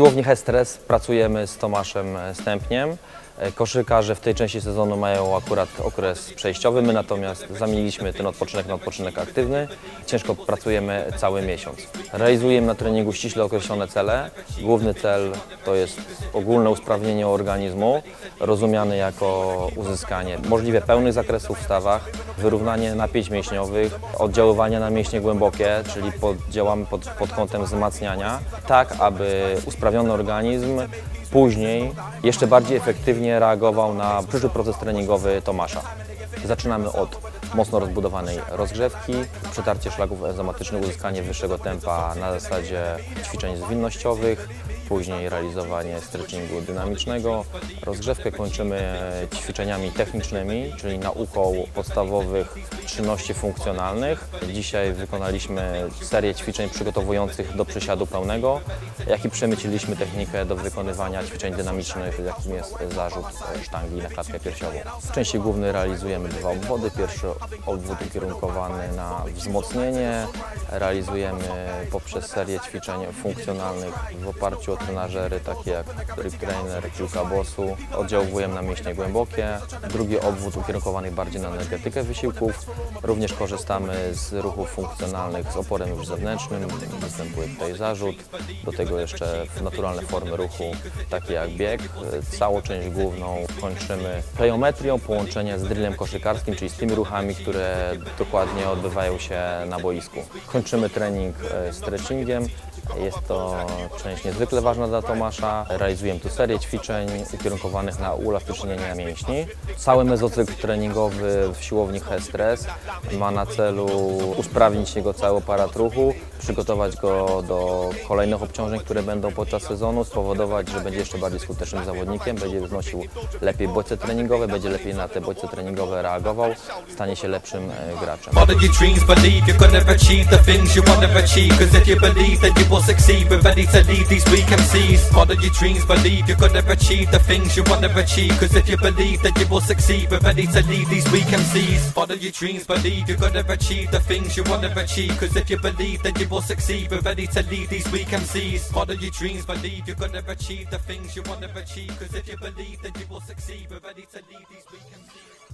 siłowni He-Stres pracujemy z Tomaszem Stępniem. Koszykarze w tej części sezonu mają akurat okres przejściowy, my natomiast zamieniliśmy ten odpoczynek na odpoczynek aktywny. Ciężko pracujemy cały miesiąc. Realizujemy na treningu ściśle określone cele. Główny cel to jest ogólne usprawnienie organizmu, rozumiane jako uzyskanie możliwie pełnych zakresów w stawach, wyrównanie napięć mięśniowych, oddziaływanie na mięśnie głębokie, czyli działamy pod kątem wzmacniania, tak aby usprawniony organizm później jeszcze bardziej efektywnie reagował na przyszły proces treningowy Tomasza. Zaczynamy od mocno rozbudowanej rozgrzewki, przetarcie szlaków enzymatycznych, uzyskanie wyższego tempa na zasadzie ćwiczeń zwinnościowych, później realizowanie stretchingu dynamicznego. Rozgrzewkę kończymy ćwiczeniami technicznymi, czyli nauką podstawowych czynności funkcjonalnych. Dzisiaj wykonaliśmy serię ćwiczeń przygotowujących do przysiadu pełnego, jak i przemyciliśmy technikę do wykonywania ćwiczeń dynamicznych, jakim jest zarzut sztangi na klatkę piersiową. W części głównej realizujemy 2 obwody. Pierwszy obwód ukierunkowany na wzmocnienie. Realizujemy poprzez serię ćwiczeń funkcjonalnych w oparciu o trenażery takie jak Rip Trainer, piłka bossu. Oddziałujemy na mięśnie głębokie. Drugi obwód ukierunkowany bardziej na energetykę wysiłków. Również korzystamy z ruchów funkcjonalnych z oporem już zewnętrznym. Występuje tutaj zarzut. Do tego jeszcze naturalne formy ruchu, takie jak bieg. Całą część główną kończymy plyometrią, połączenie z drillem koszykarskim, czyli z tymi ruchami, które dokładnie odbywają się na boisku. Kończymy trening stretchingiem. Jest to część niezwykle ważna dla Tomasza. Realizujemy tu serię ćwiczeń ukierunkowanych na uelastycznienie mięśni. Cały mezocykl treningowy w siłowni He-Stres ma na celu usprawnić jego cały aparat ruchu, przygotować go do kolejnych obciążeń, które będą podczas sezonu, spowodować, że będzie jeszcze bardziej skutecznym zawodnikiem, będzie wznosił lepiej bodźce treningowe, będzie lepiej na te bodźce treningowe reagował, stanie się lepszym graczem. Succeed, we're ready to lead these weak MCs. Follow your dreams, believe you're gonna achieve the things you wanna achieve. Cause if you believe that you will succeed, we're ready to lead these weak MCs. Follow your dreams, believe you're gonna achieve the things you wanna achieve. Cause if you believe that you will succeed, we're ready to lead these weak MCs. Follow your dreams, believe you're gonna achieve the things you wanna achieve. Cause if you believe that you will succeed, we're ready to lead these weak MCs.